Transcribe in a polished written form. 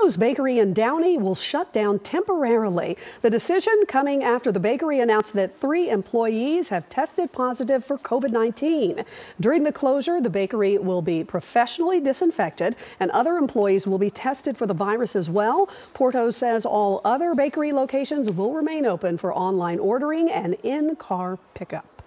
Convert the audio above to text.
Porto's Bakery in Downey will shut down temporarily. The decision coming after the bakery announced that 3 employees have tested positive for COVID-19. During the closure, the bakery will be professionally disinfected and other employees will be tested for the virus as well. Porto says all other bakery locations will remain open for online ordering and in-car pickup.